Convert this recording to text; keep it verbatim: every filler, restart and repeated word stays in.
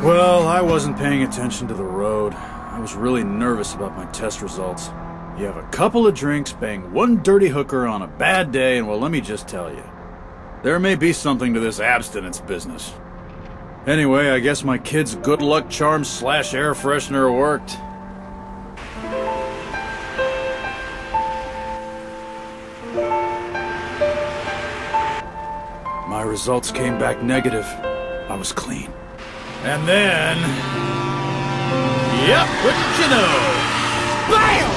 Well, I wasn't paying attention to the road. I was really nervous about my test results. You have a couple of drinks, bang one dirty hooker on a bad day, and well, let me just tell you, there may be something to this abstinence business. Anyway, I guess my kid's good luck charm slash air freshener worked. My results came back negative. I was clean. And then... Yep, what did you know? BAM!